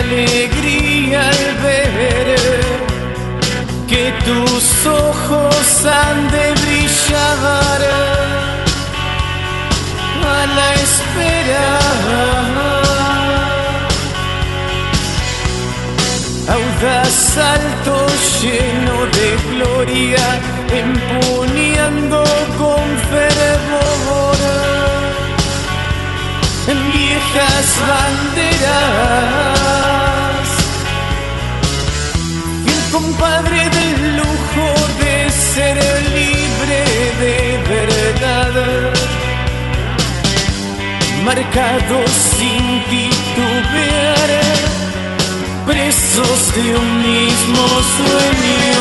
alegría al ver que tus ojos han de brillar a la espera. Audaz salto lleno de gloria, empuñando con fervor en viejas banderas. Y el compadre del lujo de ser libre de verdad, marcado sin titubear, presos de un mismo sueño.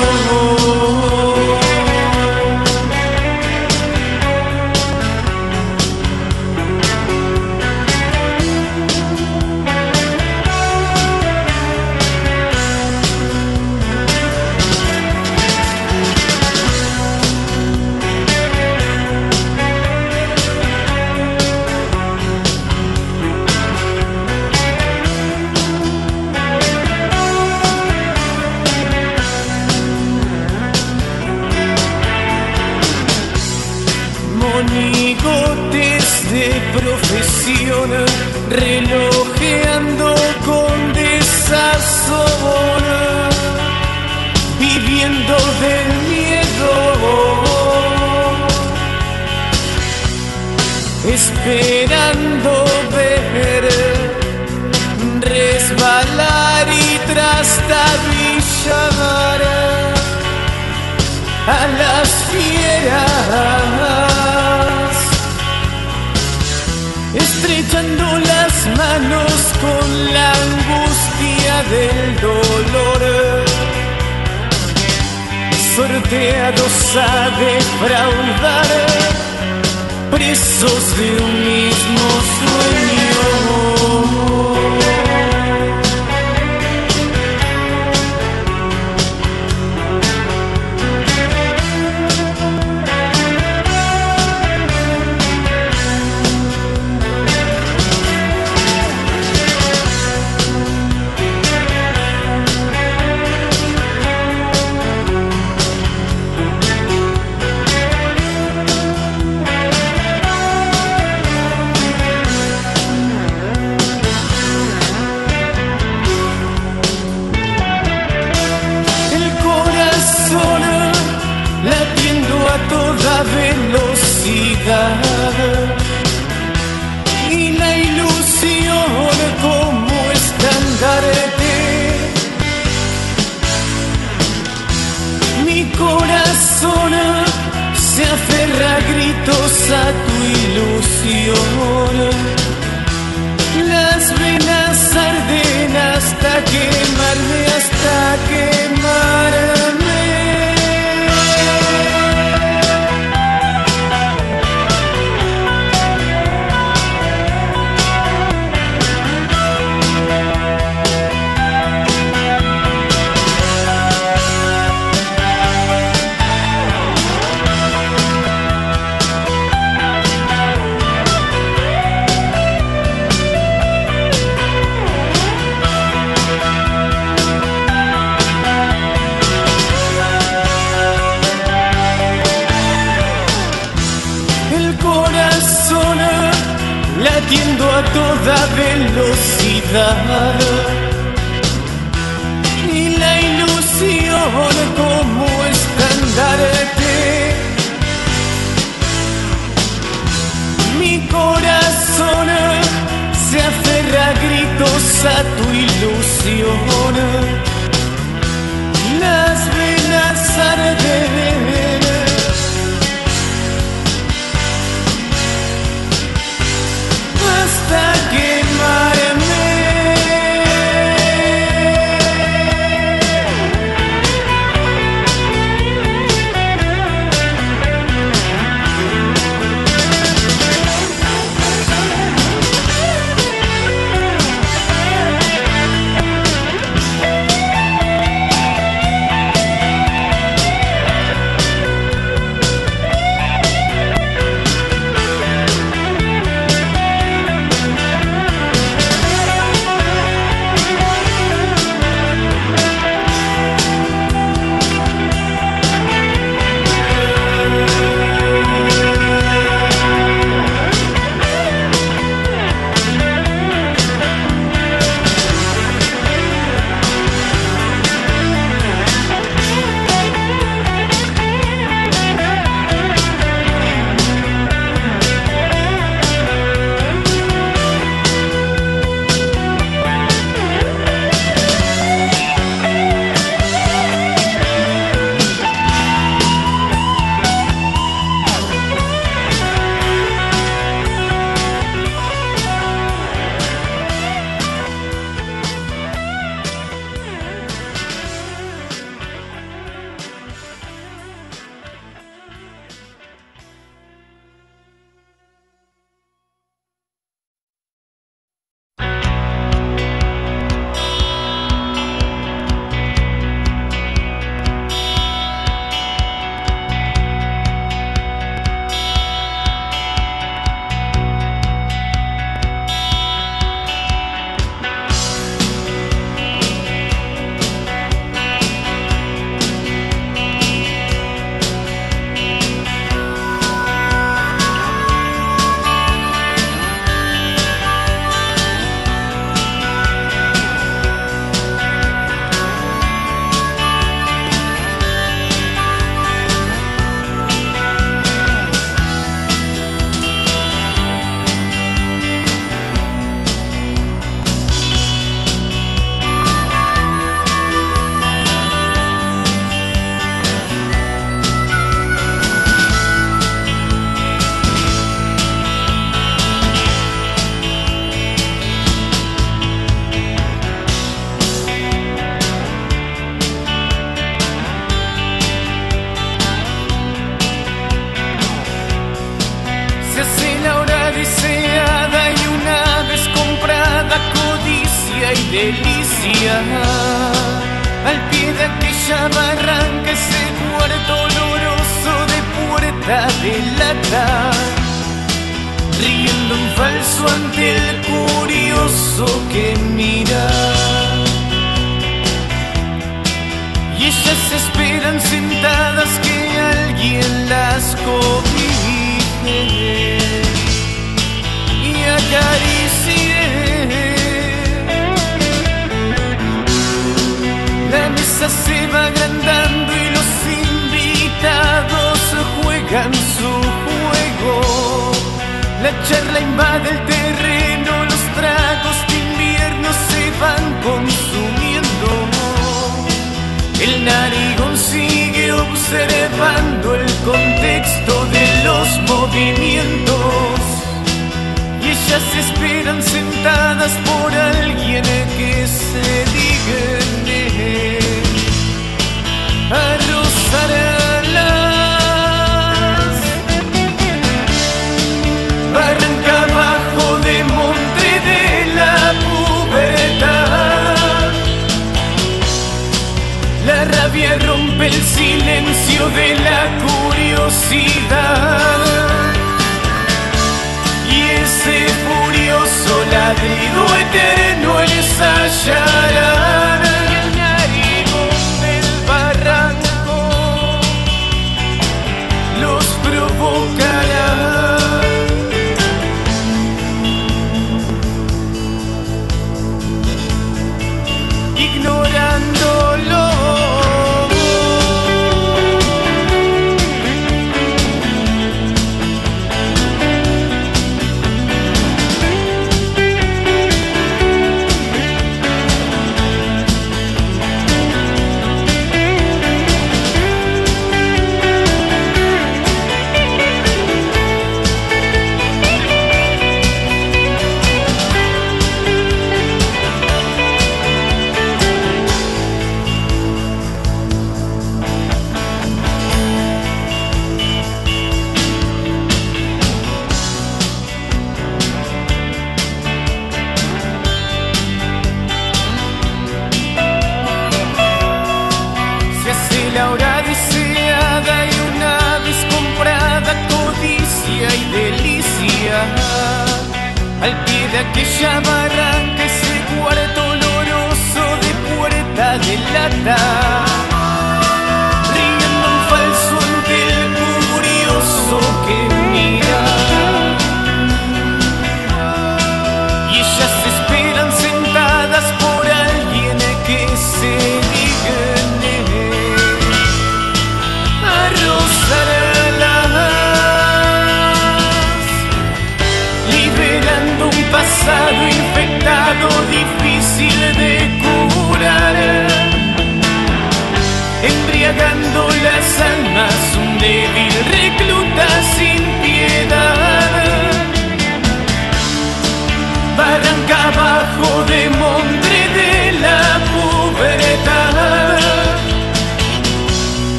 Monigotes de profesión, relojeando con desazón, viviendo del miedo, esperando ver resbalar y trastabillar a las fieras, estrechando las manos con la angustia del dolor, sorteados a defraudar, presos de un mismo sueño. Latiendo a toda velocidad, y la ilusión como estandarte. Mi corazón se aferra a gritos a tu ilusión. Las venas arden hasta quemarme, hasta quemarme. Latiendo a toda velocidad, y la ilusión como estandarte. Mi corazón se aferra a gritos a tu ilusión. Las venas arden hasta quemarme. delicia. Al pie de aquella barranca, ese cuarto oloroso de puerta de lata, riendo en falso ante el curioso que mira. Y ellas esperan sentadas que alguien las cobije y acaricie. La mesa se va agrandando y los invitados juegan su juego. La charla invade el terreno, los tragos de invierno se van consumiendo. El narigón sigue observando el contexto de los movimientos. Y ellas esperan sentadas por alguien que se digne a rozarlas. Barranca abajo de monte de la pubertad, la rabia rompe el silencio de la curiosidad. Y ese furioso ladrido eterno les hallarán en el narigón del barranco, los provocará. Ignorándolo. La hora deseada y una vez comprada, codicia y delicia. Al pie de aquella barranca, ese cuarto oloroso de puerta de lata, riendo en falso ante el curioso que mira. Y ellas esperan sentadas por alguien que se digne rozarlas, liberando un pasado infectado difícil de curar.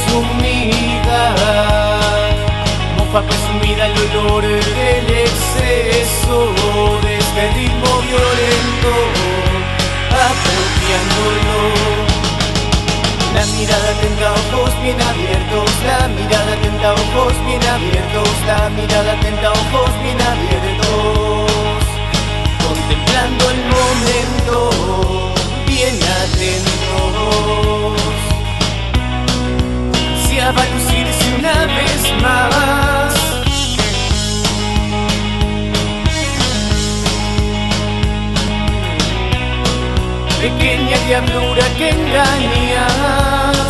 presumida, mofa presumida, el olor del exceso de este ritmo violento, apropiándolo. La mirada atenta, ojos bien abiertos, la mirada atenta, ojos bien abiertos, la mirada atenta, ojos bien abiertos, contemplando el momento, bien atentos. Ansiaba lucirse una vez más, pequeña diablura que engañas.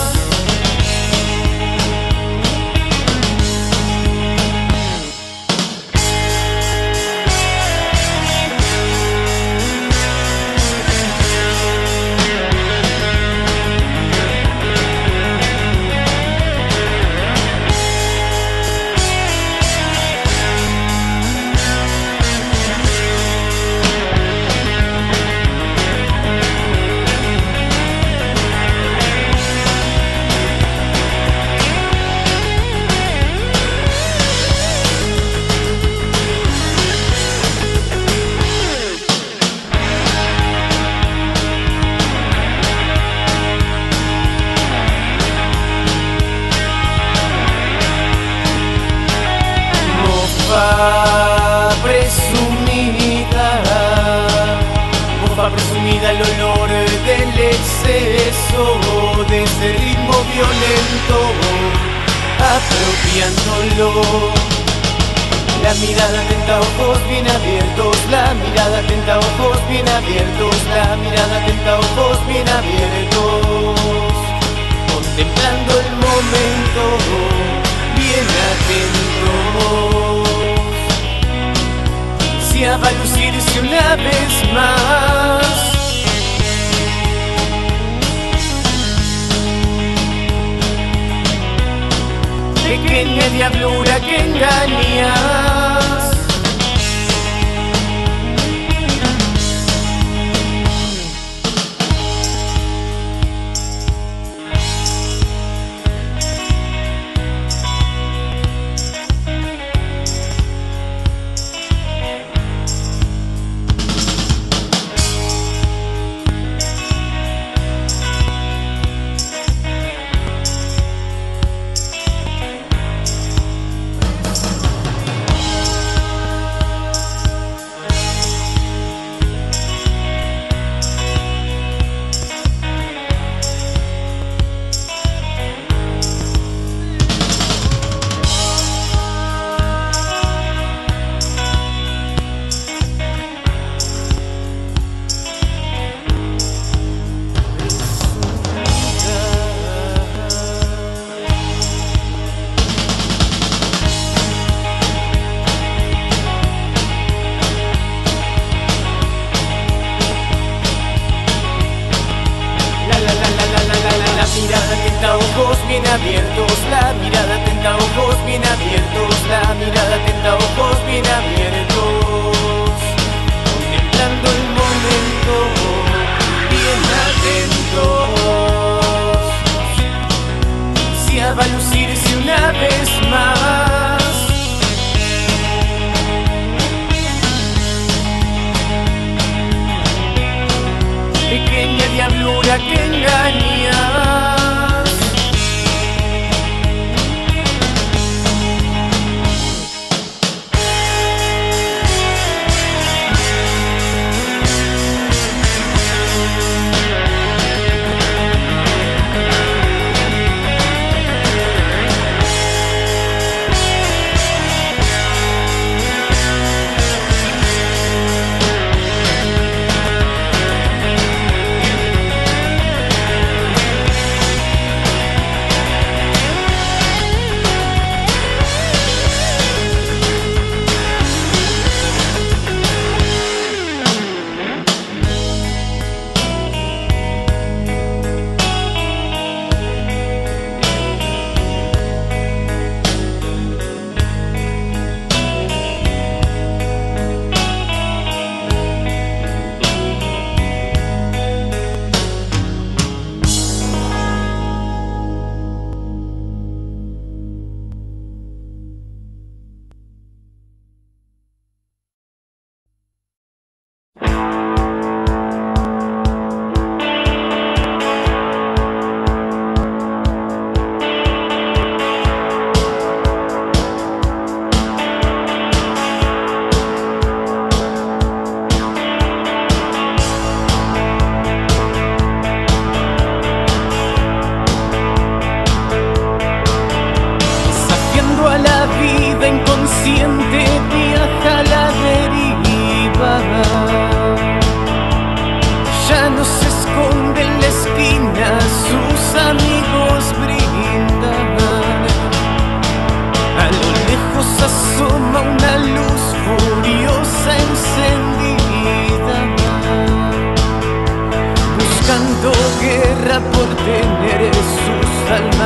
Presumida, el olor del exceso de este ritmo violento, apropiándolo. La mirada atenta, ojos bien abiertos, la mirada atenta, ojos bien abiertos, la mirada atenta, ojos bien abiertos, contemplando el momento, bien atentos. Ansiaba lucirse una vez más, pequeña diablura que engañas.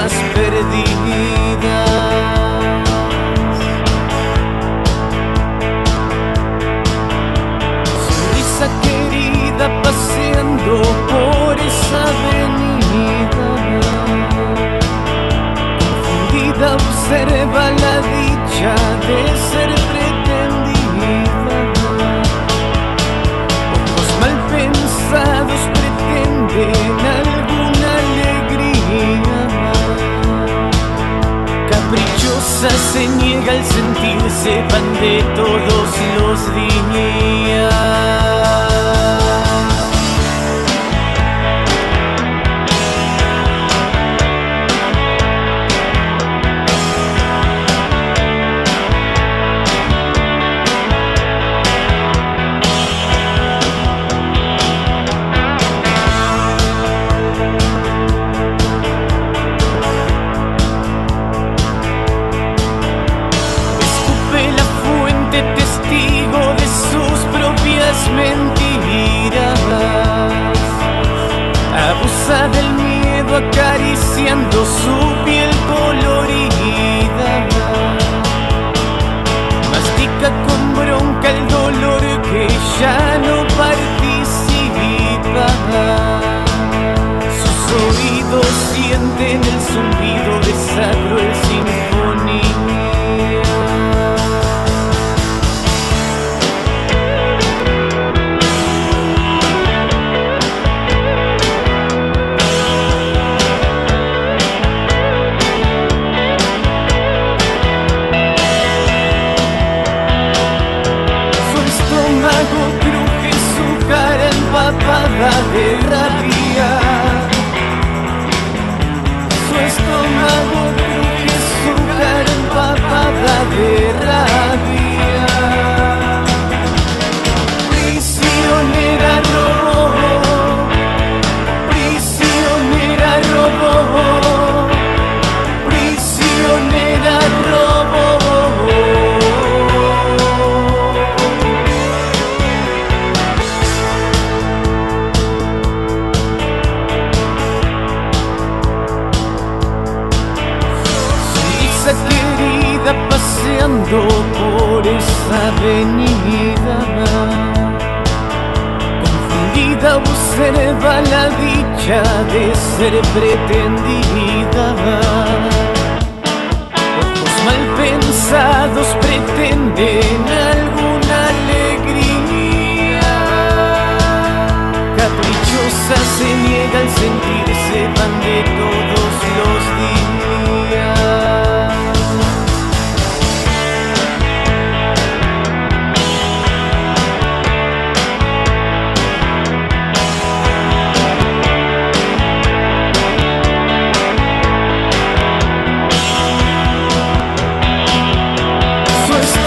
más perdidas. Sonrisa querida paseando por esa avenida, confundida observa la dicha de ser pretendida. Ojos mal pensados pretenden alguna alegría, caprichosa se niega al sentirse pan de todos los días. Testigo de sus propias mentiras, abusa del miedo acariciando su piel colorida, mastica con bronca el dolor que ya no participa. Sus oídos sienten el zumbido de esa cruel sinfonía. Cruje su cara empapada de rabia. Su estómago cruje su cara empapada de rabia. Prisionera robó, prisionera robó, prisionera robó. Querida paseando por esa avenida, confundida observa la dicha de ser pretendida. Ojos mal pensados pretenden alguna alegría, caprichosa se niega al sentirse pan de todos los días. Su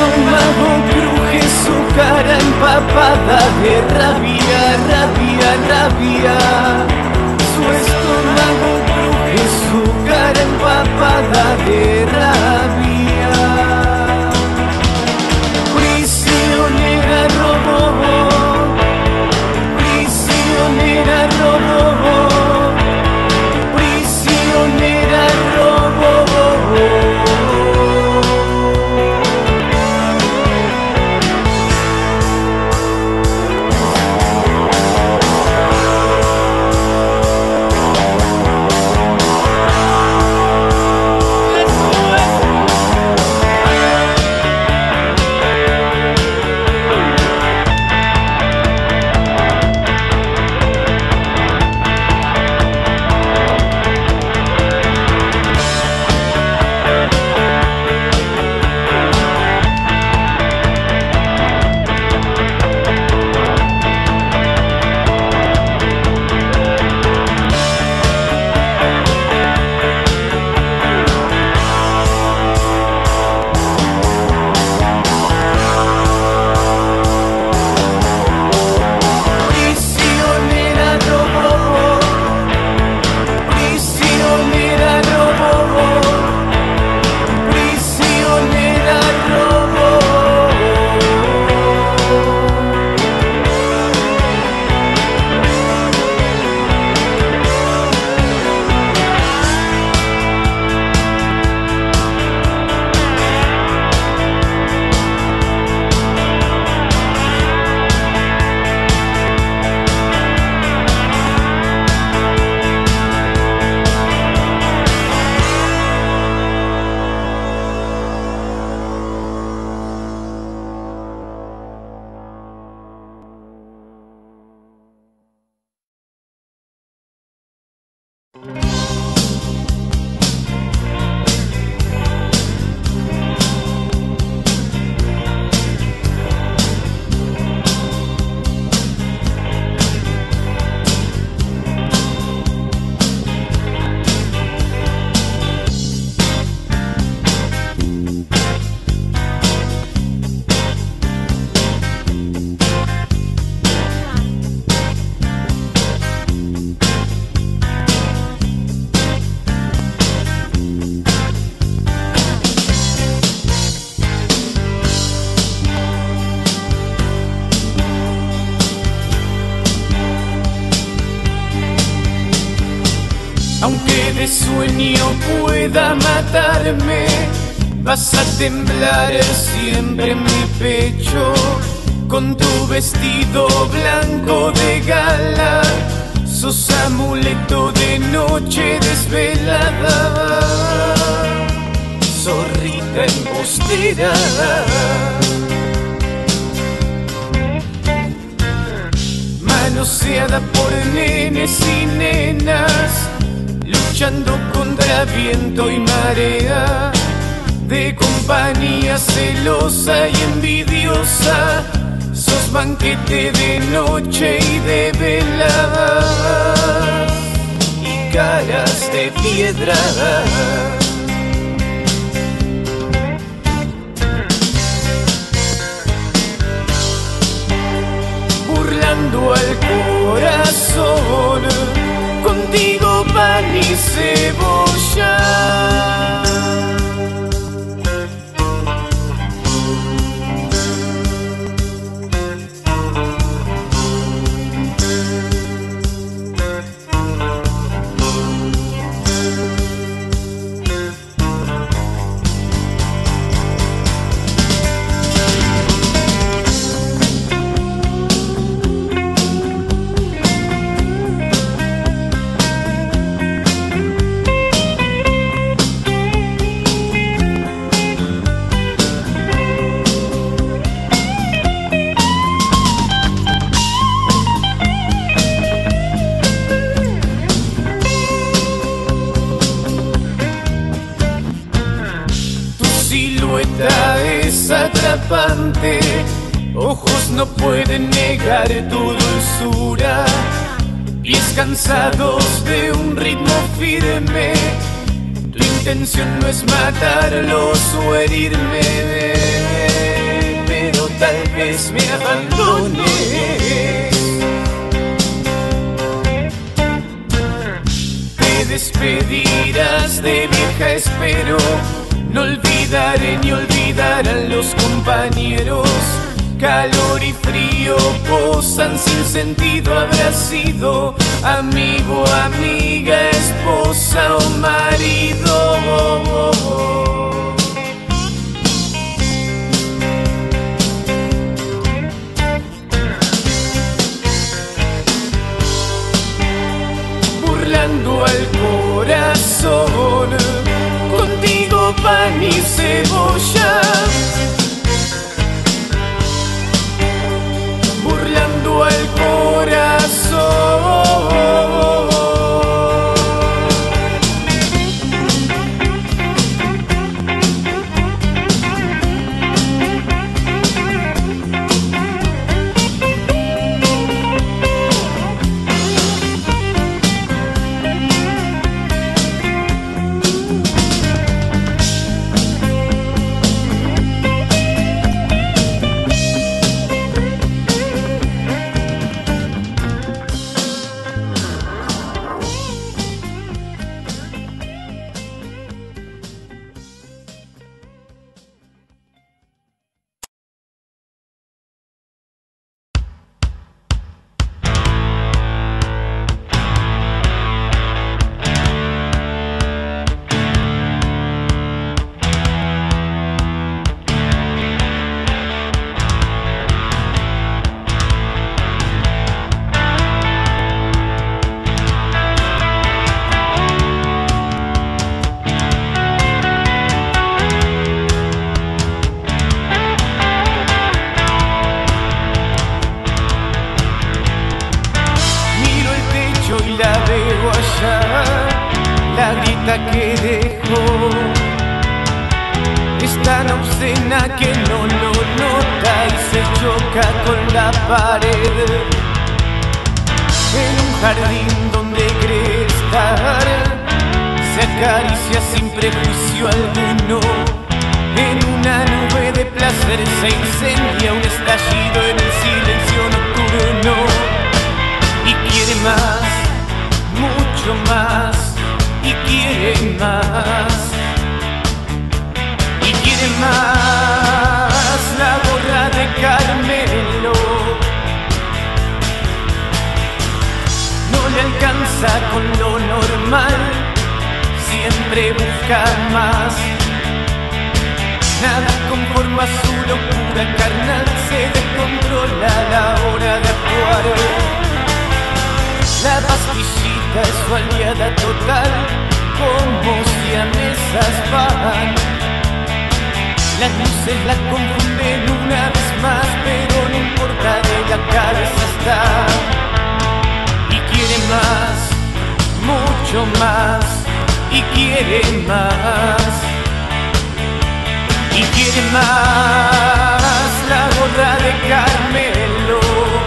este sueño pueda matarme. Vas a temblar siempre en mi pecho con tu vestido blanco de gala. Sos amuleto de noche desvelada, zorrita embustera. Manoseada por nenes y nenas, luchando contra viento y marea, de compañía celosa y envidiosa. Sos banquete de noche y de veladas y caras de piedra. Burlando al corazón, contigo pan y cebolla. Es atrapante, ojos no pueden negar tu dulzura, pies cansados de un ritmo firme. Tu intención no es matarlos o herirme, pero tal vez me abandones. Te despedirás de vieja, espero. No olvidaré ni olvidarán los compañeros. Calor y frío posan sin sentido. Habrá sido amigo, amiga, esposa o marido. Burlando al corazón, contigo pan y cebolla. Burlando al corazón. La grita que dejó es tan obscena que no lo nota y se choca con la pared. En un jardín donde cree estar, se acaricia sin prejuicio alguno. En una nube de placer se incendia un estallido en el silencio nocturno. Y quiere más, mucho más, y quiere más, y quiere más. La borra de Carmelo no le alcanza con lo normal, siempre busca más. Nada conforma su locura carnal, se descontrola a la hora de actuar. La pastillita es su aliada total, como si a mesas van. Las luces la confunden una vez más, pero no importa, de la cabeza está. Y quiere más, mucho más, y quiere más. Y quiere más, la gorra de Carmelo.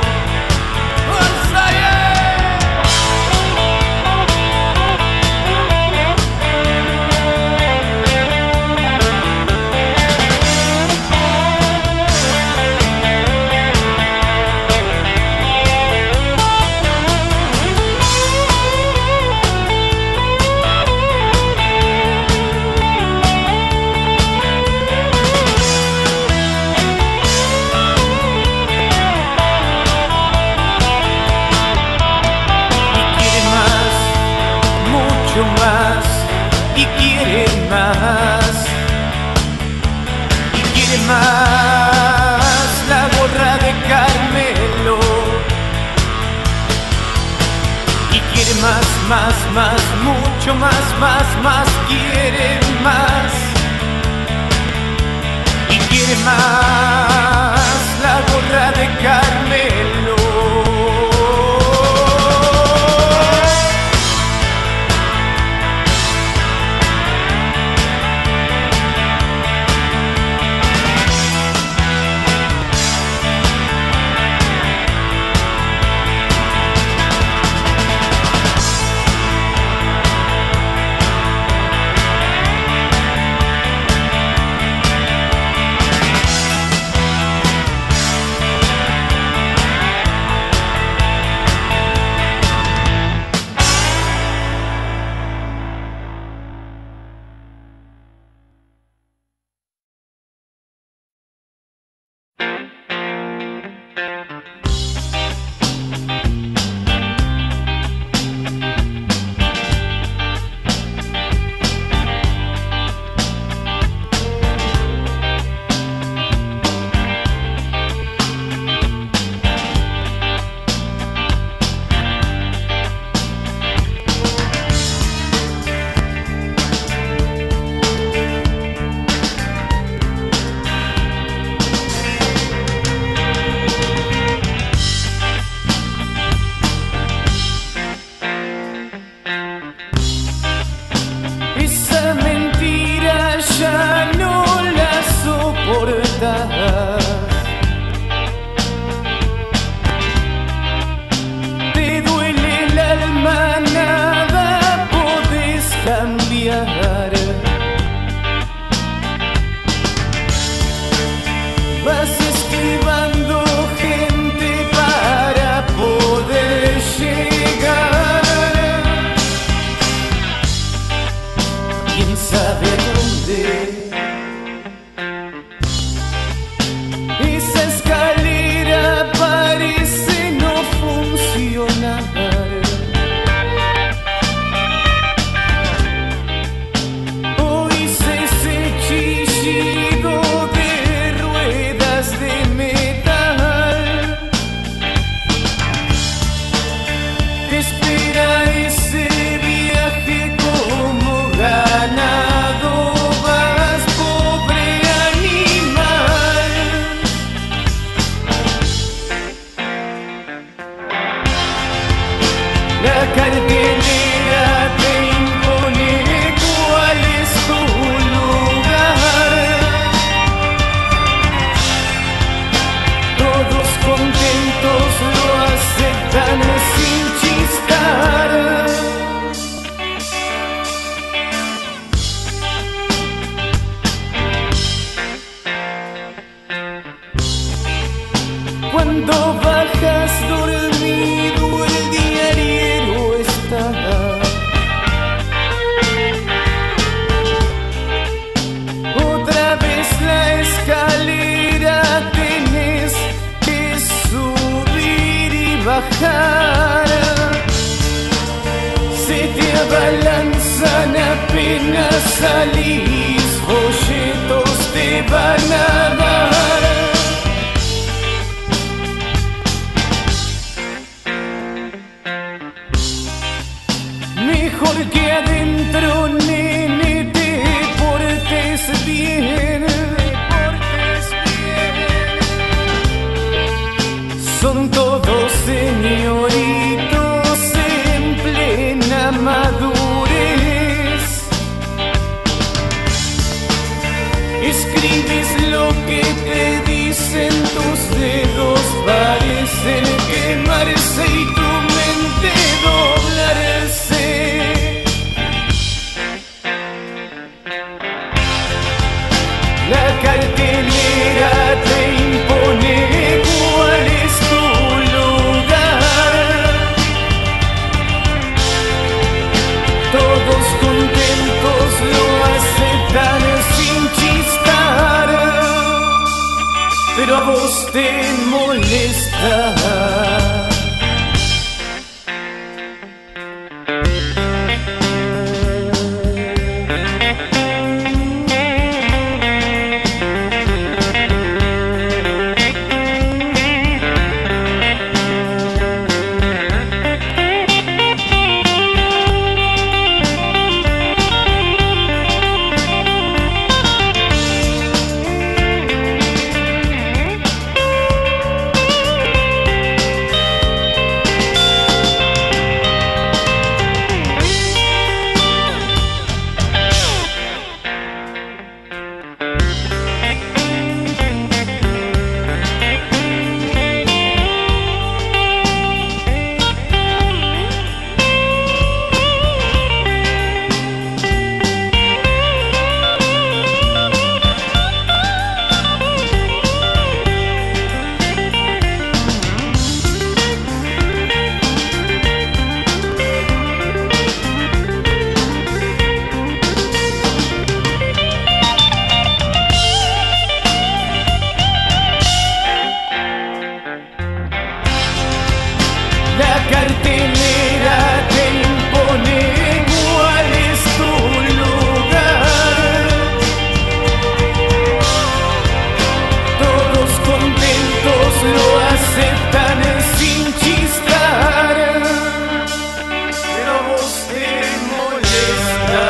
Más y quiere más, y quiere más, la gorra de Carmelo. Y quiere más, más, más, mucho más, más, más, quiere más. Y quiere más, la gorra de Carmelo. Te duele el alma, nada podés cambiar. Vas esquivando gente para poder llegar. ¿Quién sabe dónde? Esa escalera parece no funcionar. Oís ese chillido de ruedas de metal. Te espera ese viaje como ganado. Vas, pobre animal. La cartelera te impone cuál es tu lugar. Todos contentos lo aceptan sin chistar. Cuando bajas dormido el diario está. Otra vez la escalera tenés que subir y bajar. Se te abalanzan apenas apenas salís, folletos te van a dar. Mejor que adentro, nene, te portes bien. Son todos señoritos en plena madurez. Escribes lo que te dicen, tus dedos parecen quemarse y tu mente doblarse. La cartelera te impone cuál es tu lugar. Todos contentos lo aceptan sin chistar, pero a vos te molesta. La cartelera te impone cuál es tu lugar. Todos contentos lo aceptan sin chistar, pero a vos te molesta.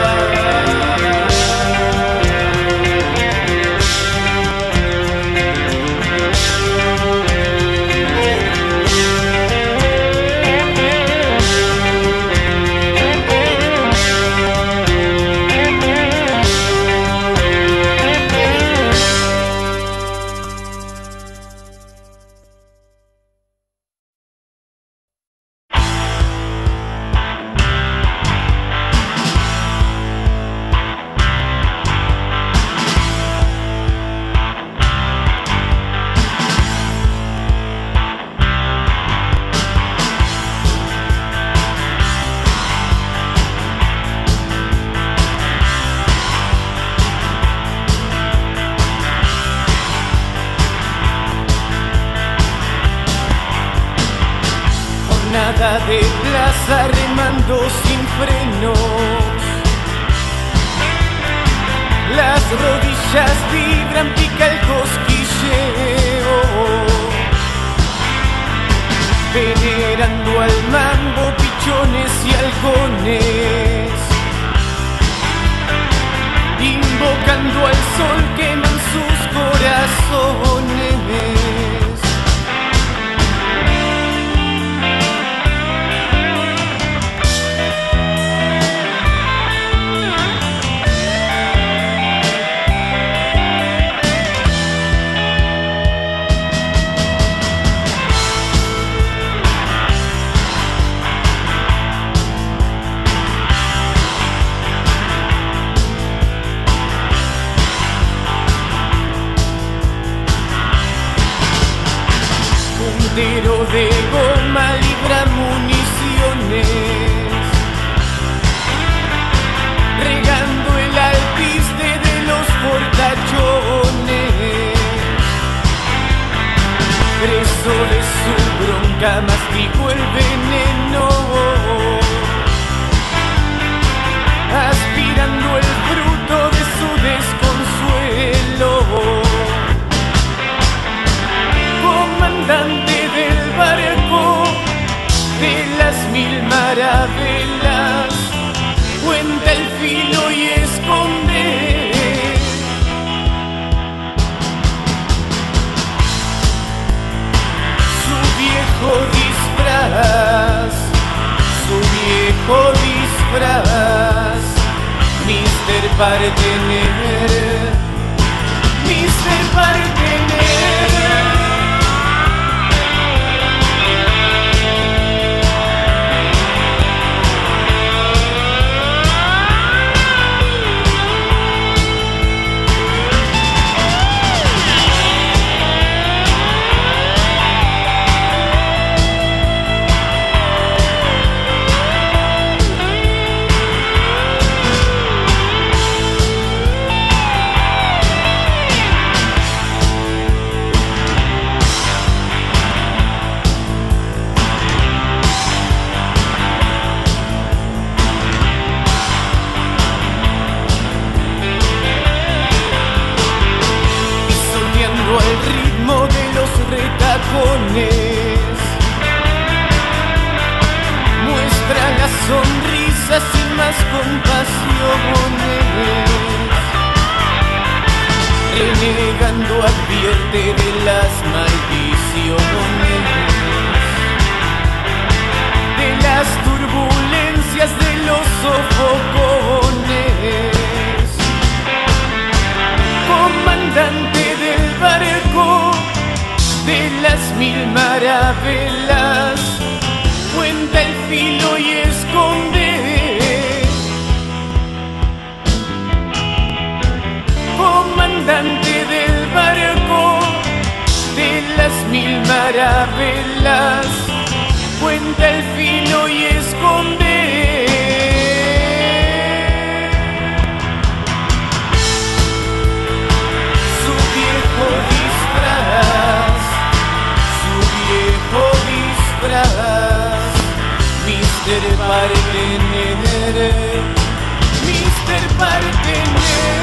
Nada de plaza remando sin frenos. Las rodillas vibran, pica el cosquilleo. Venerando al mambo, pichones y halcones. Invocando al sol, queman sus corazones. Puntero de goma libra municiones, regando el alpiste de los portachones. Preso de su bronca masticó el veneno, aspiró mirando el fruto de su desconsuelo. Comandante del barco de las mil maravillas, cuenta el filo y esconde su viejo disfraz, su viejo disfraz. Mr. Partener, Mr. Partener. El ritmo de los retacones muestra las sonrisas sin más compasiones. Renegando advierte de las maldiciones, de las turbulencias de los sofocones. Comandante del barco de las mil maravillas, cuenta el filo y esconde comandante del barco de las mil maravillas, cuenta el filo y esconde Mr. Partener, Mr. Partener.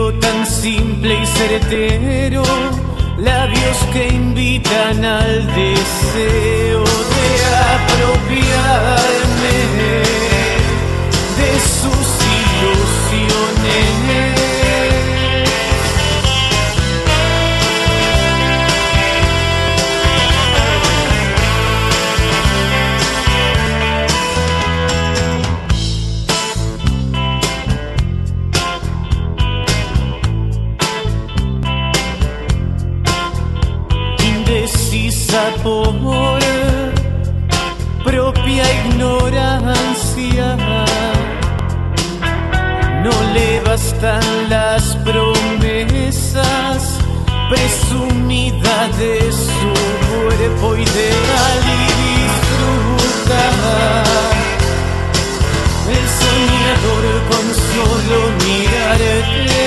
tan simple y certero, labios que invitan al deseo de apropiarme de sus ilusiones. Por propia ignorancia, no le bastan las promesas presumidas de su cuerpo ideal y disfrutar el soñador con solo mirarte.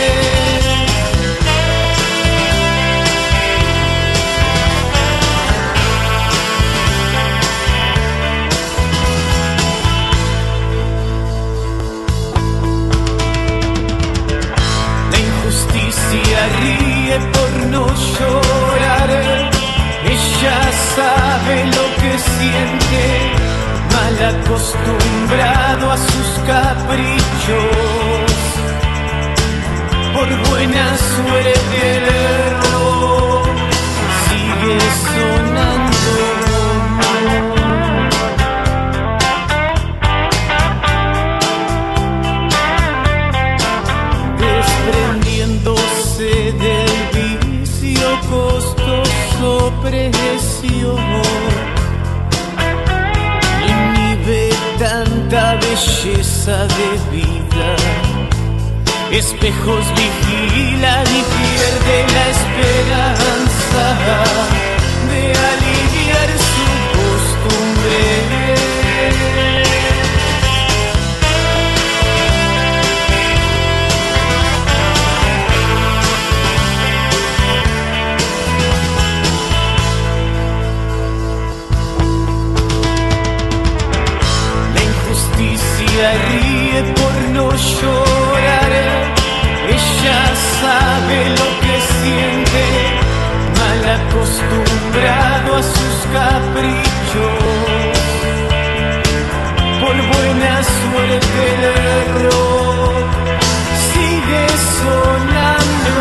Ríe por no llorar, ella sabe lo que siente, mal acostumbrado a sus caprichos. Por buena suerte el error sigue sonando. Del vicio costoso precio, inhibe tanta belleza de vida, espejos vigilan y pierde la esperanza de aliviar su costumbre. Ríe por no llorar, ella sabe lo que siente, mal acostumbrado a sus caprichos. Por buena suerte el error sigue sonando.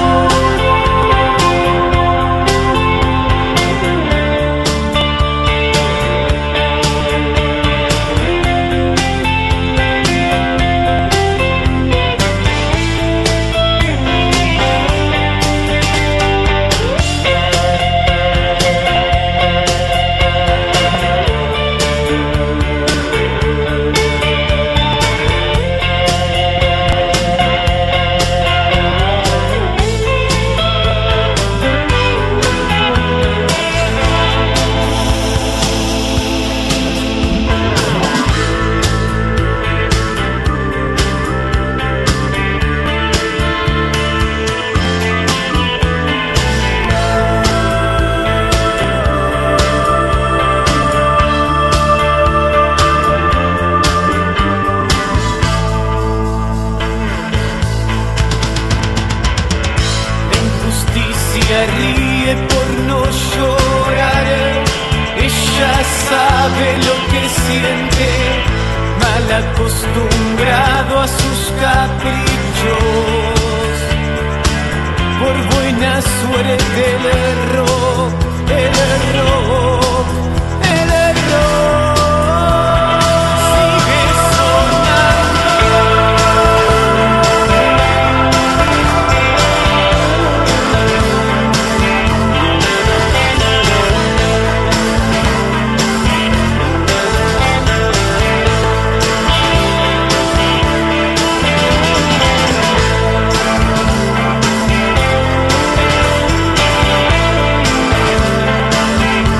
Ríe por no llorar, ella sabe lo que siente, mal acostumbrado a sus caprichos. Por buena suerte el error, el error, el error sigue sonando.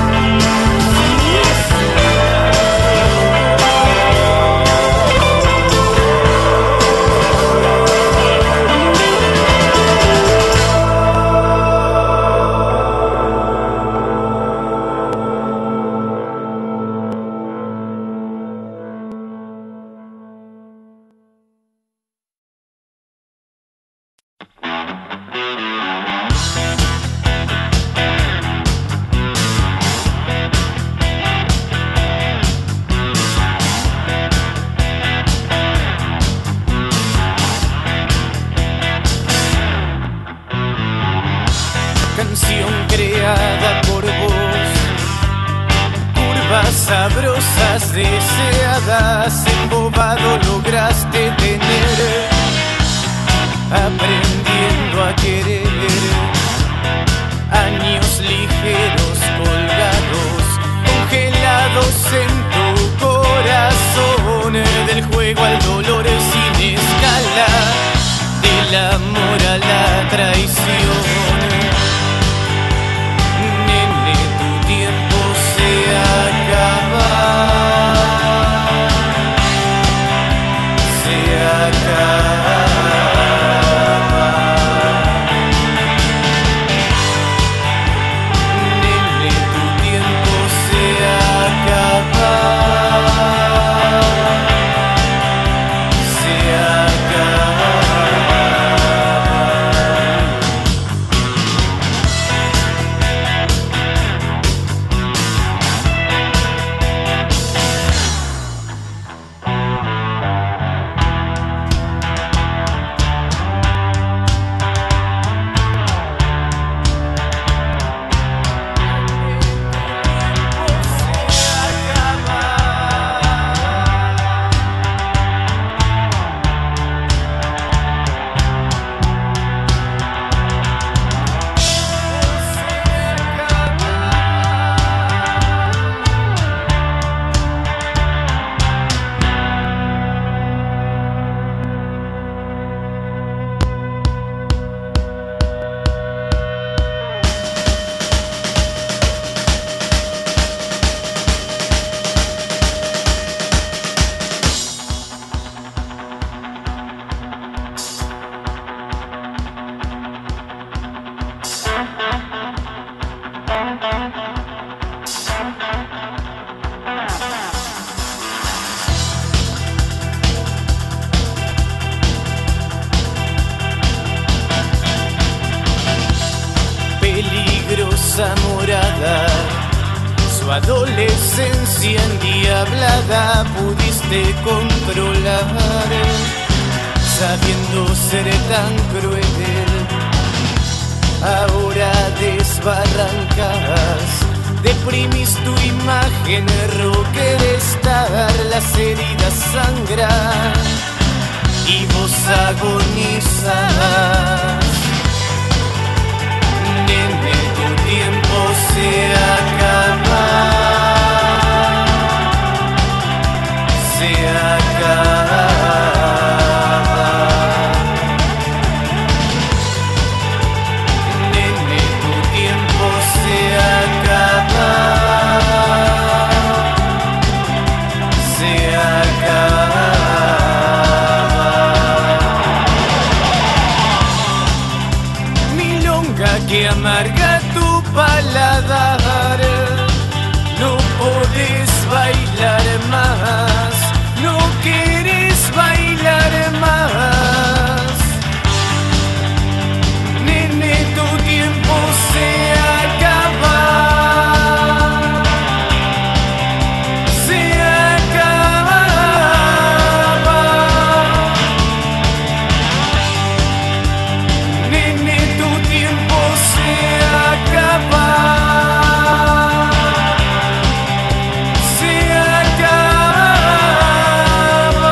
canción creada por vos. Curvas sabrosas, deseadas, embobado lograste tener, aprendiendo a querer. Años ligeros colgados, congelados en tu corazón, del juego al dolor sin escala, del amor a la traición. Nene, tu tiempo se acaba, se acaba. Nene, tu tiempo se acaba, se acaba. Peligrosa morada, su adolescencia endiablada pudiste controlar, sabiendo ser tan cruel. Ahora desbarrancas, deprimís tu imagen, rocker estar, las heridas sangran y vos agonizas. Nene, tu tiempo se acaba, se acaba. Nene, tu tiempo se acaba, se acaba. Milonga que amarga tu paladar, no podés bailar más, no querés bailar más. Nene, tu tiempo se acaba, se acaba. Nene, tu tiempo se acaba, se acaba.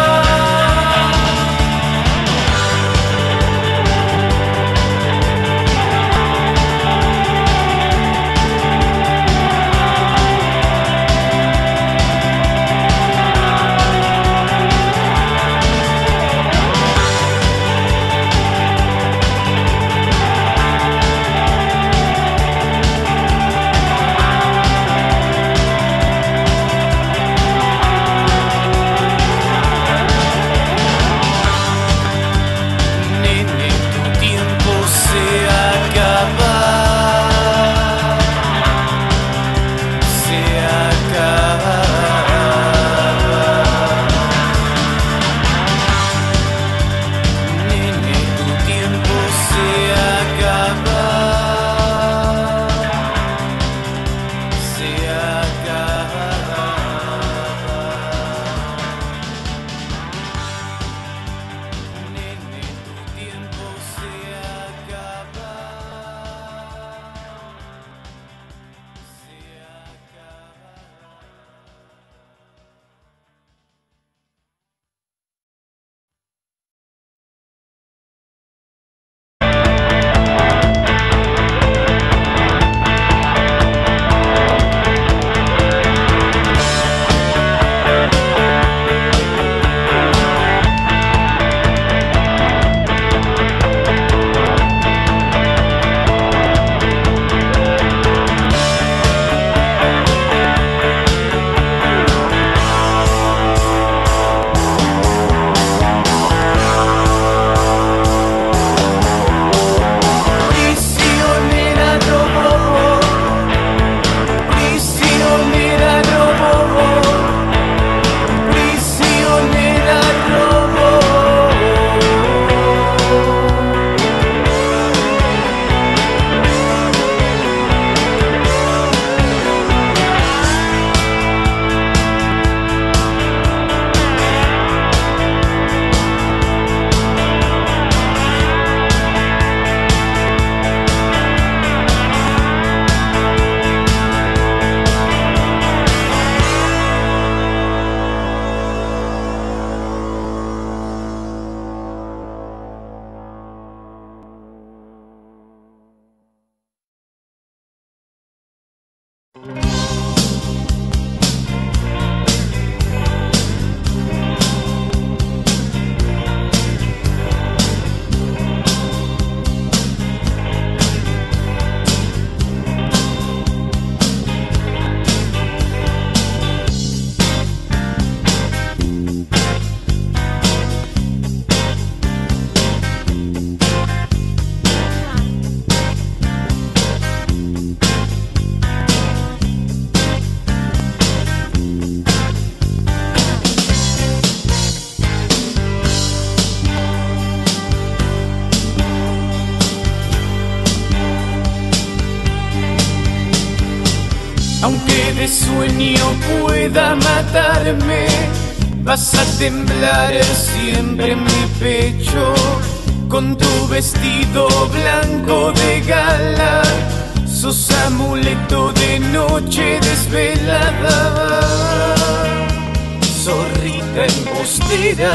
Aunque de sueño pueda matarme, vas a temblar siempre en mi pecho. Con tu vestido blanco de gala, sos amuleto de noche desvelada, zorrita embustera.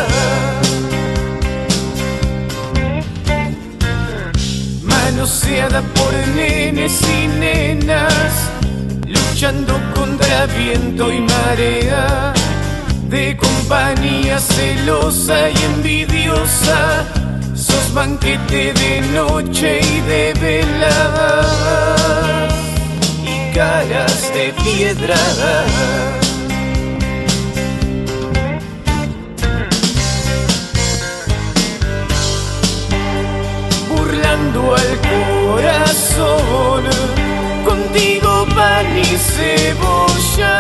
Manoseada por nenes y nenas, luchando contra viento y marea, de compañía celosa y envidiosa, sos banquete de noche y de velada, y caras de piedra. Burlando al corazón, contigo pan y cebolla.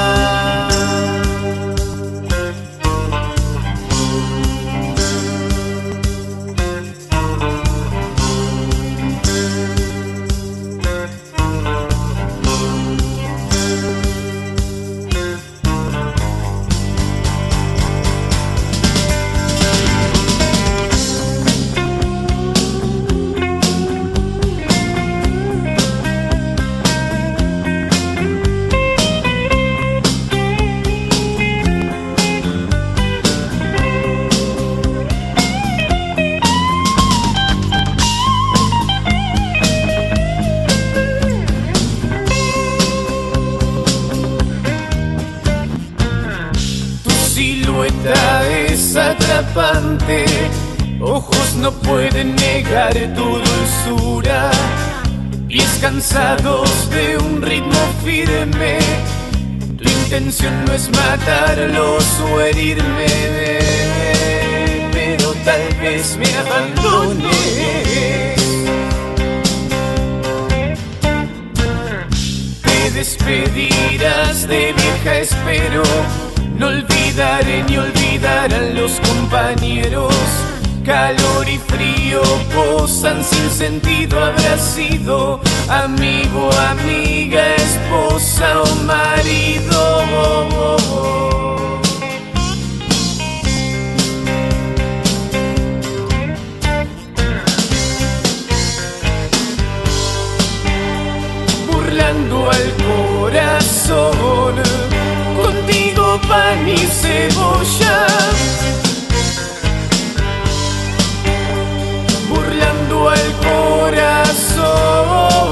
Silueta es atrapante, ojos no pueden negar tu dulzura, pies cansados de un ritmo firme, tu intención no es matarlos o herirme, pero tal vez me abandones. Te despedirás de vieja, espero. No olvidaré ni olvidarán los compañeros. Calor y frío posan sin sentido. Habrá sido amigo, amiga, esposa o marido. Burlando al corazón, contigo pan y cebolla. Burlando al corazón.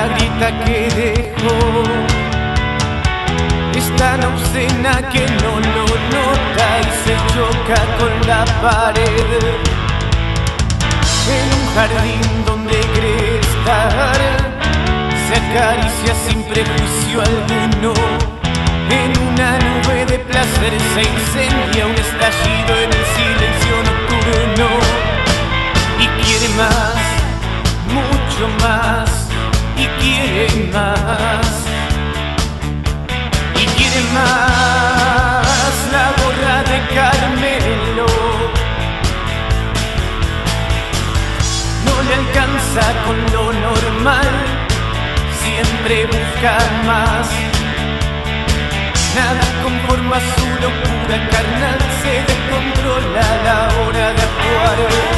la grita que dejó es tan obscena que no lo nota y se choca con la pared. En un jardín donde cree estar, se acaricia sin prejuicio alguno. En una nube de placer se incendia un estallido en el silencio nocturno. Y quiere más, mucho más, y quiere más. Y quiere más la gorra de Carmelo. No le alcanza con lo normal, siempre busca más. Nada conforma su locura carnal, se descontrola a la hora de actuar.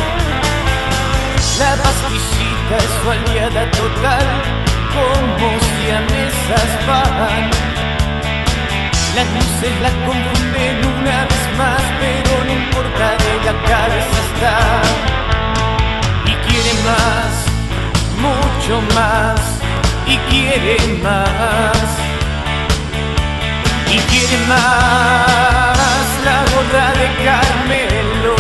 La pastillita es su aliada total, como si a mesas van. Las luces las confunden una vez más, pero no importa, de la cabeza está. Y quiere más, mucho más, y quiere más. Y quiere más la gorra de Carmelo.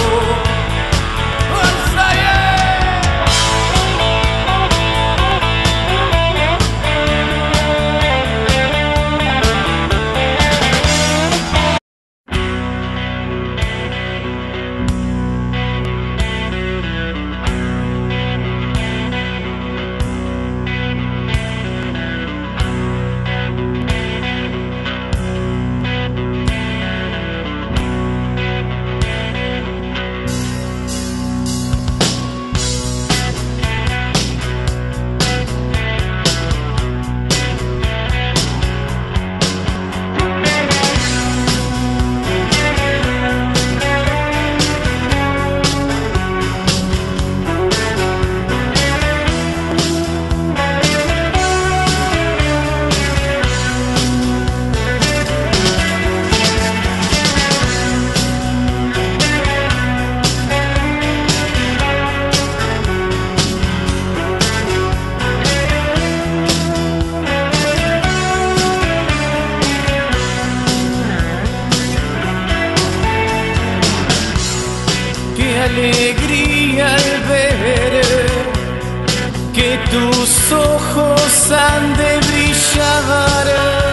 Alegría al ver que tus ojos han de brillar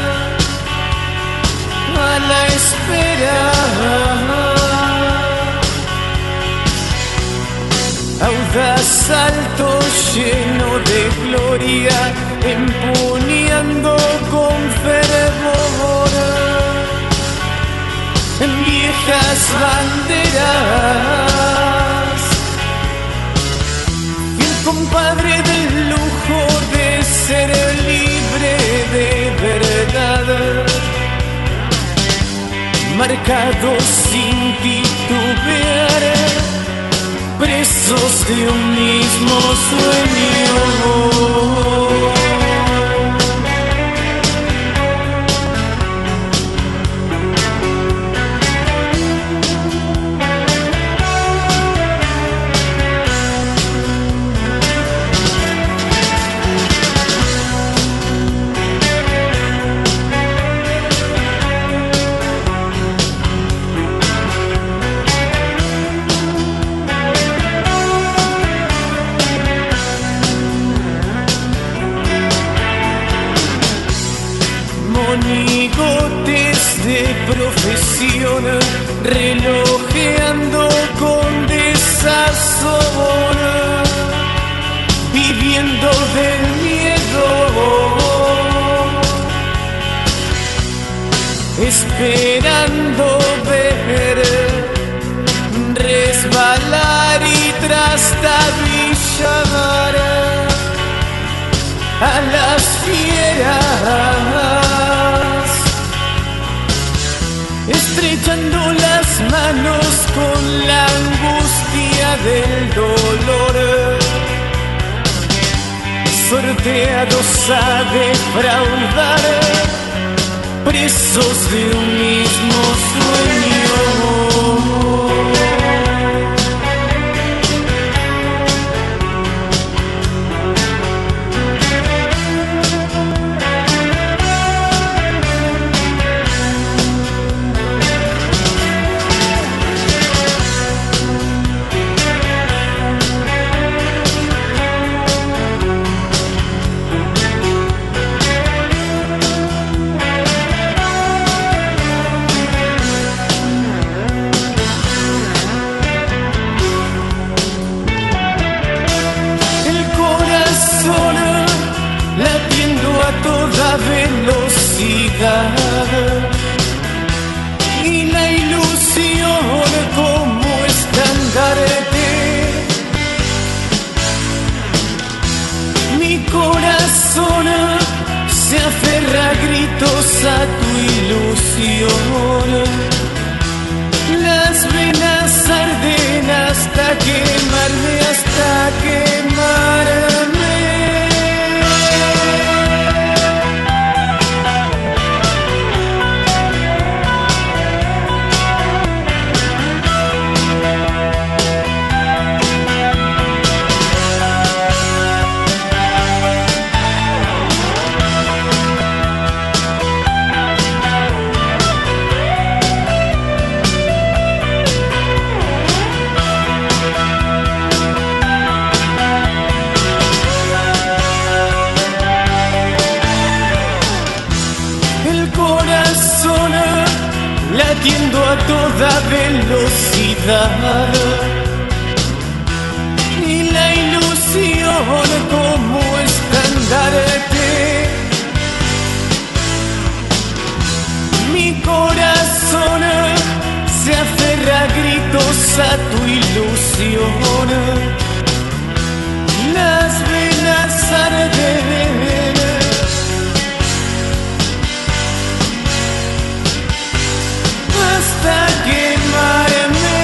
a la espera. Audaz salto lleno de gloria, empuñando con fervor en viejas banderas. Y el compadre del lujo de ser libre de verdad, marcado sin titubear, presos de un mismo sueño. Monigotes de profesión, relojeando con desazón, viviendo del miedo, esperando ver resbalar y trastabillar a las fieras, estrechando las manos con la angustia del dolor, sorteados a defraudar, presos de un mismo sueño. velocidad y la ilusión como estandarte. Mi corazón se aferra a gritos a tu ilusión. Las venas arden hasta quemarme, hasta quemarme. Latiendo a toda velocidad y la ilusión como estandarte. Mi corazón se aferra a gritos a tu ilusión. Las venas arden hasta quemarme.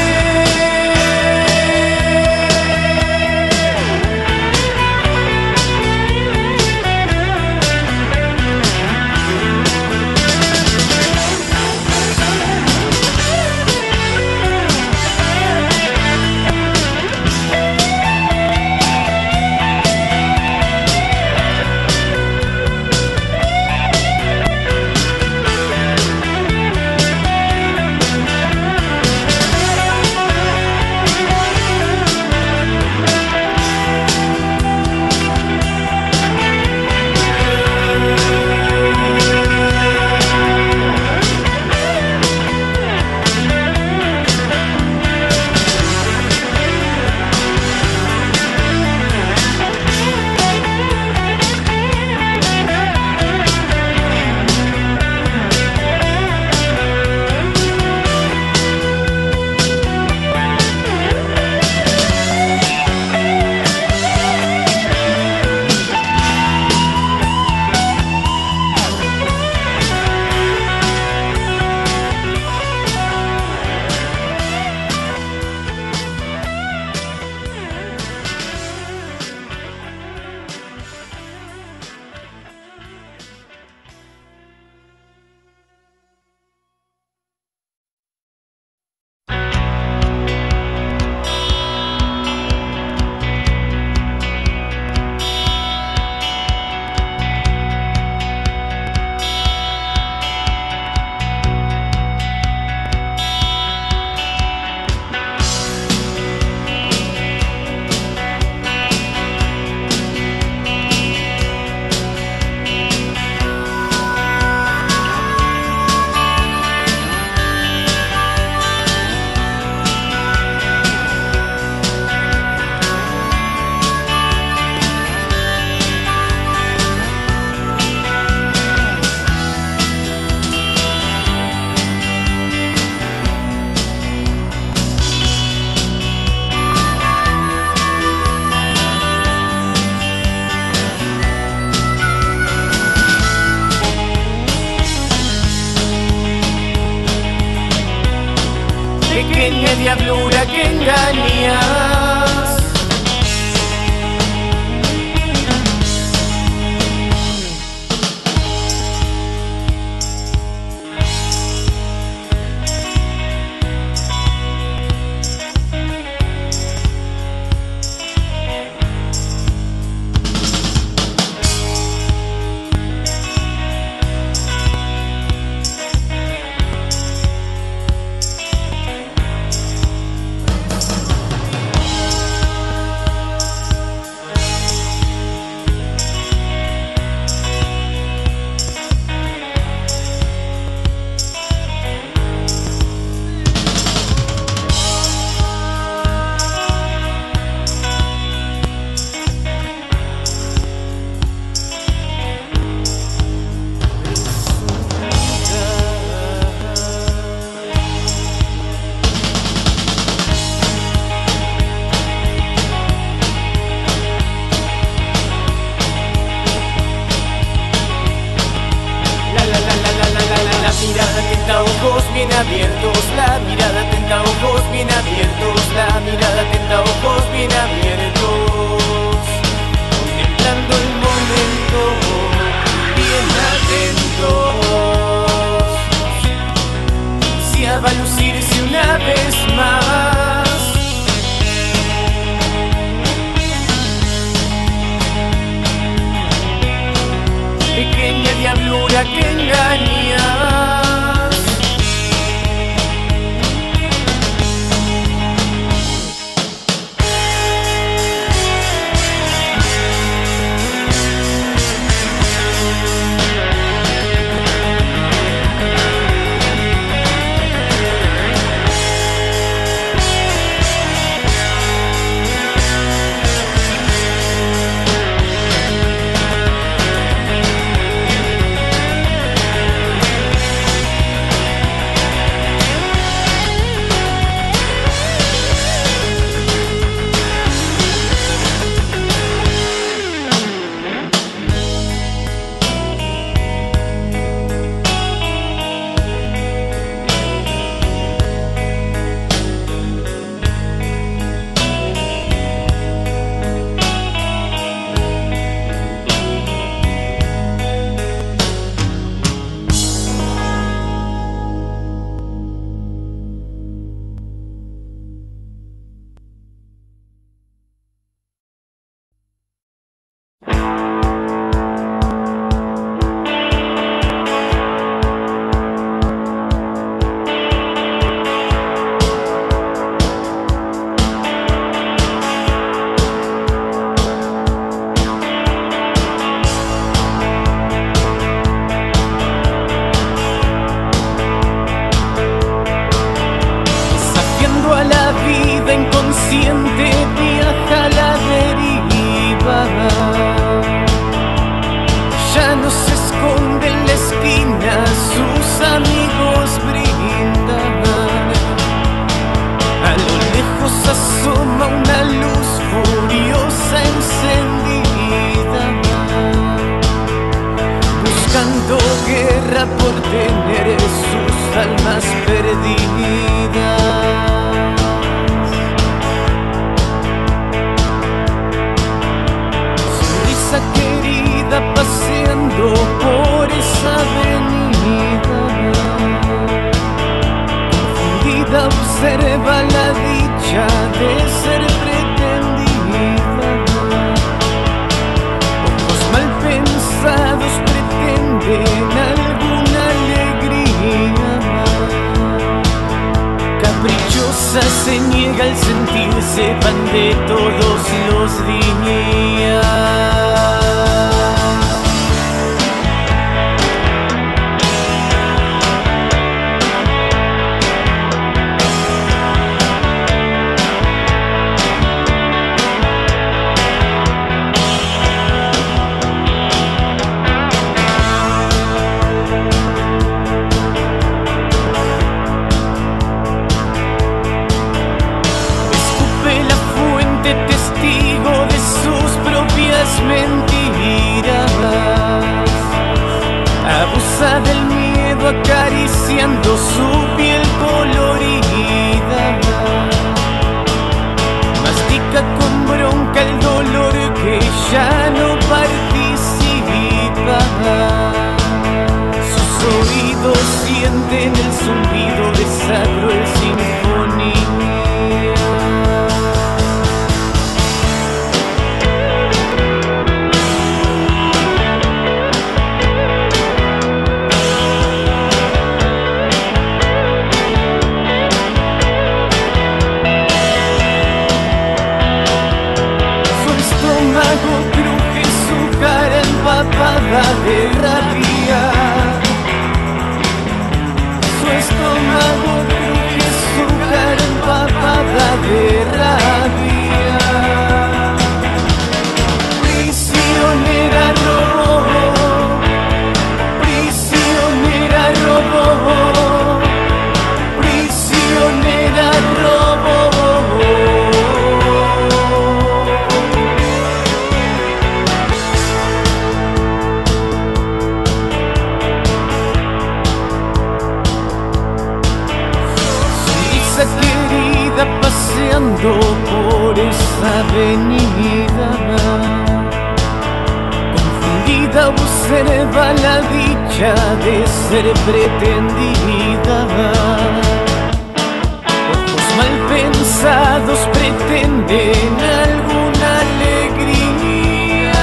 Pequeña diablura que engañas, abiertos, la mirada atenta, ojos bien abiertos, la mirada atenta, ojos bien abiertos, contemplando el momento, bien atentos. Si va a lucirse una vez más, pequeña diablura que engañas. Inconsciente viaja a la deriva, ya no se esconde en la esquina, sus amigos brindan. A lo lejos asoma una luz furiosa encendida, buscando guerra por tener sus almas perdidas. Querida paseando por esa avenida, confundida observa la dicha de ser pretendida. Ojos mal pensados pretenden alguna alegría, caprichosa se niega al sentirse van de todos los días. Testigo de sus propias mentiras, abusa del miedo acariciando su piel colorida, mastica con bronca el dolor que ya no participa. Sus oídos sienten el zumbido de esa cruel sinfonía. Cruje su cara empapada de rabia, su estómago cruje su cara empapada de rabia. Prisionera robó, prisionera robó, prisionera robó. avenida. Confundida observa la dicha de ser pretendida. Ojos mal pensados pretenden alguna alegría.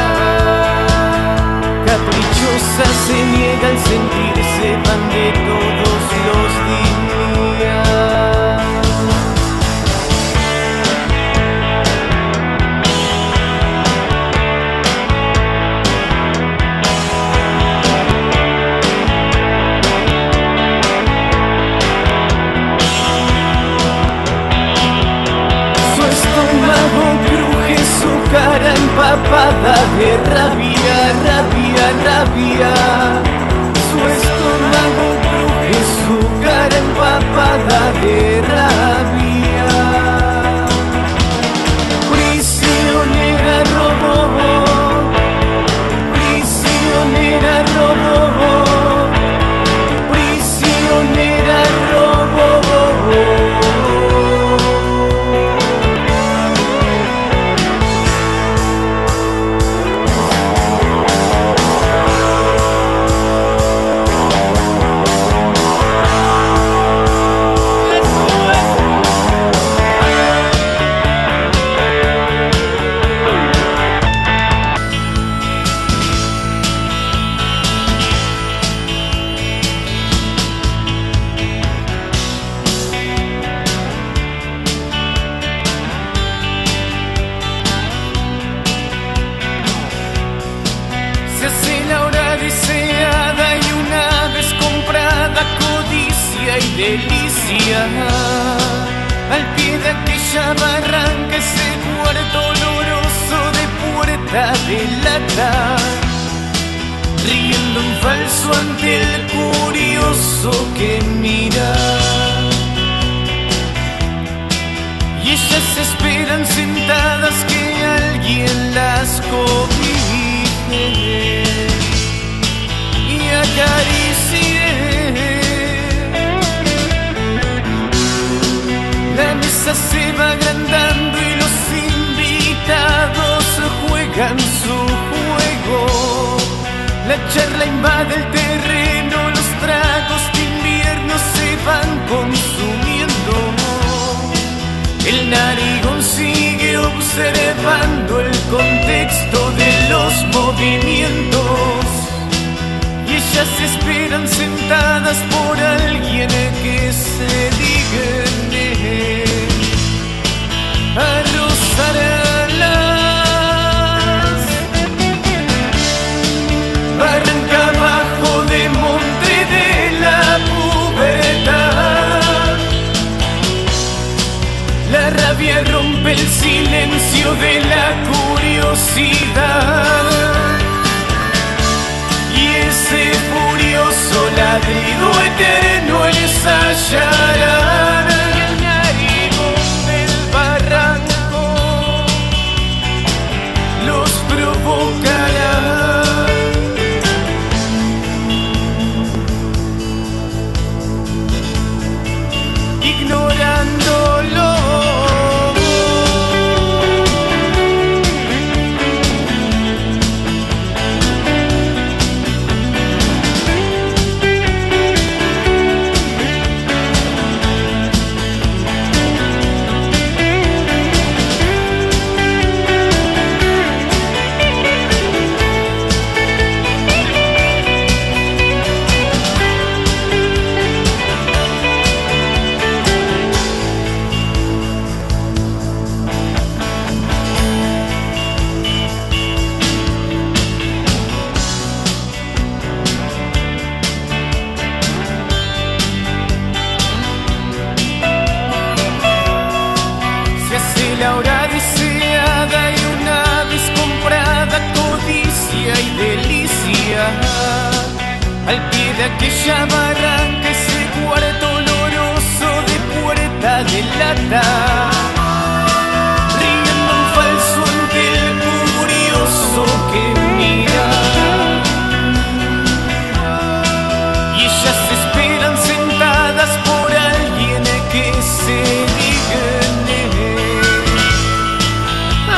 Caprichosa se niega al sentirse pan de todos los días. Cruje su cara empapada de rabia, rabia, rabia. Su estómago cruje su cara empapada de rabia. Prisionera robó, prisionera robó, prisionera robó. Y delicia al pie de aquella barranca, ese cuarto oloroso de puerta de lata, riendo en falso ante el curioso que mira. Y ellas esperan sentadas que alguien las cobije y acaricie. La mesa se va agrandando y los invitados juegan su juego. La charla invade el terreno, los tragos de invierno se van consumiendo. El narigón sigue observando el contexto de los movimientos. Y ellas esperan sentadas por alguien que se digne a rozarlas. Barranca abajo de monte de la pubertad, la rabia rompe el silencio de la curiosidad. Y ese furioso ladrido eterno ensayará el narigón del barranco, los provocará. Ignorándolo. La hora deseada y una vez comprada, codicia y delicia al pie de aquella barranca, ese cuarto oloroso de puerta de lata, riendo en falso ante el curioso que mira. Y ellas esperan sentadas por alguien que se digne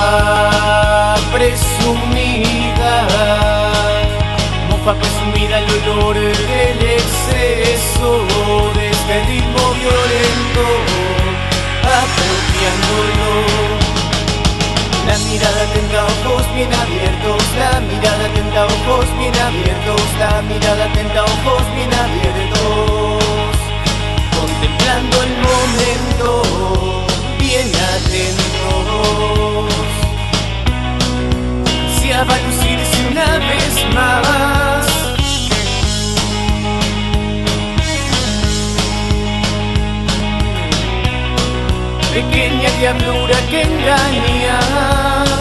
mofa presumida el olor del exceso de este ritmo violento, apropiándolo. La mirada atenta, ojos bien abiertos, la mirada atenta, ojos bien abiertos, la mirada atenta, ojos bien abiertos, contemplando el momento, bien atentos. Va a lucirse una vez más. Pequeña diablura que engañas.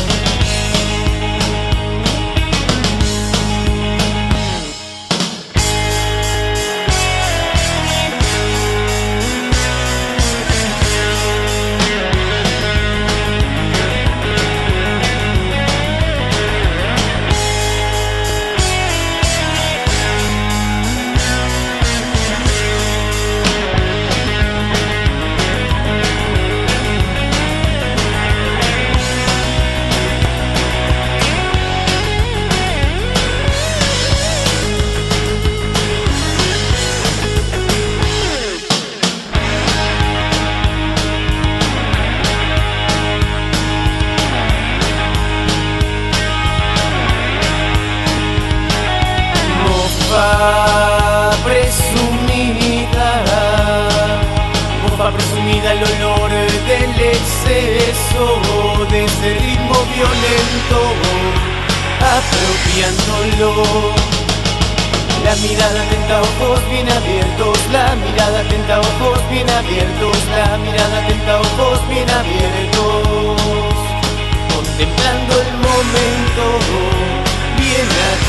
Presumida el olor del exceso de ese ritmo violento, apropiándolo. La mirada atenta, ojos bien abiertos, la mirada atenta, ojos bien abiertos, la mirada atenta, ojos bien abiertos, contemplando el momento, bien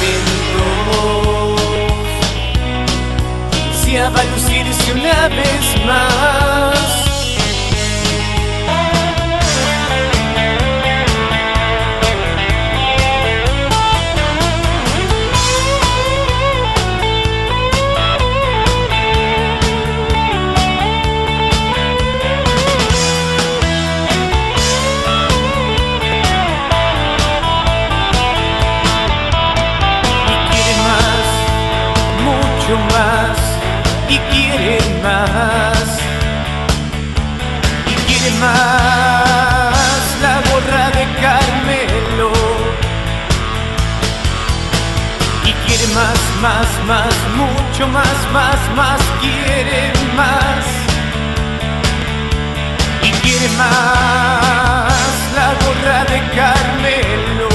atentos. Si va a lucirse una vez más. Y quiere más, y quiere más la gorra de Carmelo, y quiere más, más, más, mucho más, más, más, quiere más, y quiere más la gorra de Carmelo.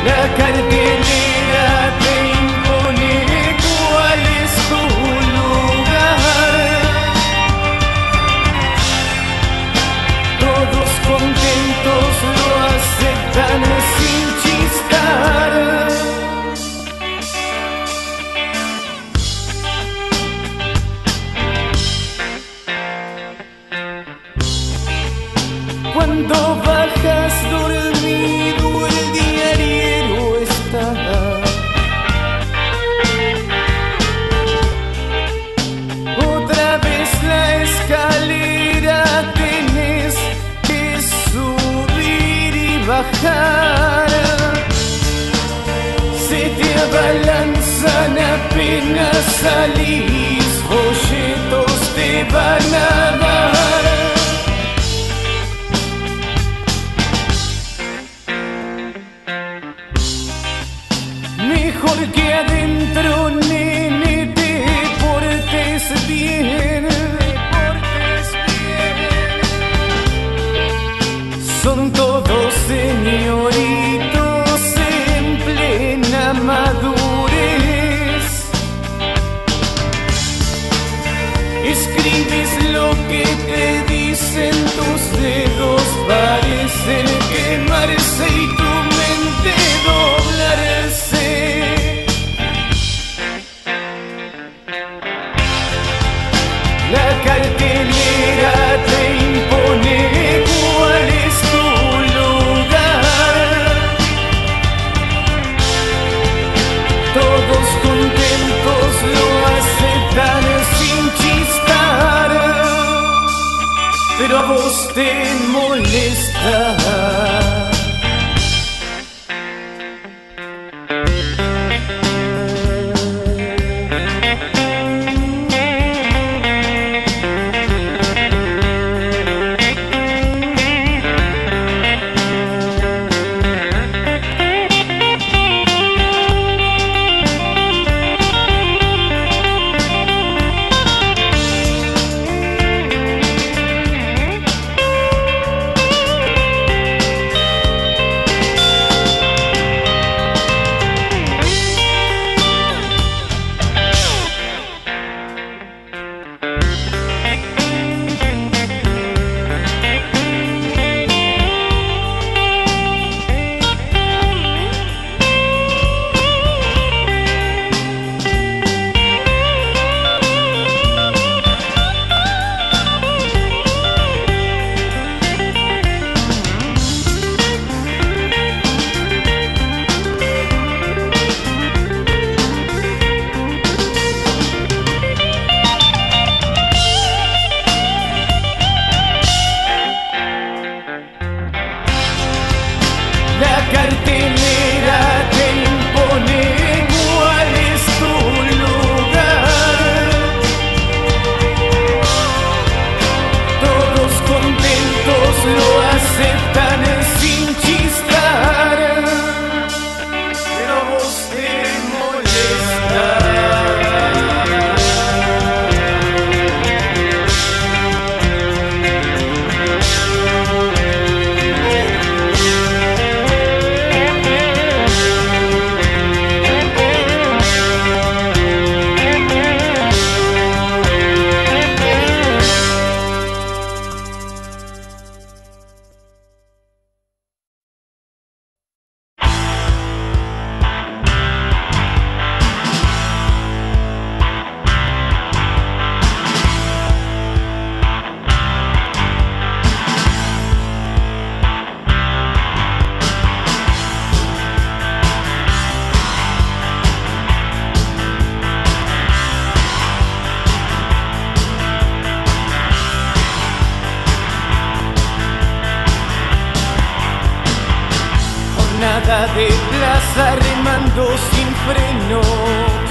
La cartelera te impone cuál es tu lugar. Todos contentos lo aceptan sin chistar. Cuando bajas dormido el diario está. Otra vez la escalera tenés que subir y bajar. Se te abalanzan apenas salís, folletos te van a dar. Mejor que adentro, nene, te portes bien. Son todos señoritos en plena madurez. Escribes lo que te dicen tus dedos, parecen quemarse y tu mente doblarse. La cartelera te impone cuál es tu lugar. Todos contentos lo aceptan sin chistar, pero a vos te molesta. La cartelera te impone cuál es tu lugar. Todos contentos lo aceptan sin chistar, pero a vos te molesta. Nada de plaza remando sin freno.